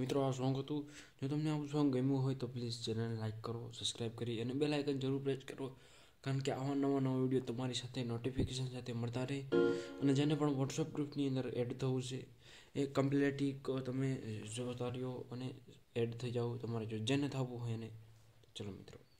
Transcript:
મિત્રો આ સોંગ હતું. જો તમને આવું સોંગ ગમ્યું હોય તો પ્લીઝ ચેનલને લાઈક કરો, સબસ્ક્રાઈબ કરી અને બેલ આઇકન જરૂર પ્રેસ કરો, કારણ કે આવા નવા વિડીયો તમારી સાથે નોટિફિકેશન સાથે મળતા રહે. અને જેને પણ વોટ્સઅપ ગ્રુપની અંદર એડ થવું છે એ કમ્પ્લીટલી તમે જોતા રહ્યો અને એડ થઈ જાઓ તમારે જેને થવું હોય એને. ચલો મિત્રો.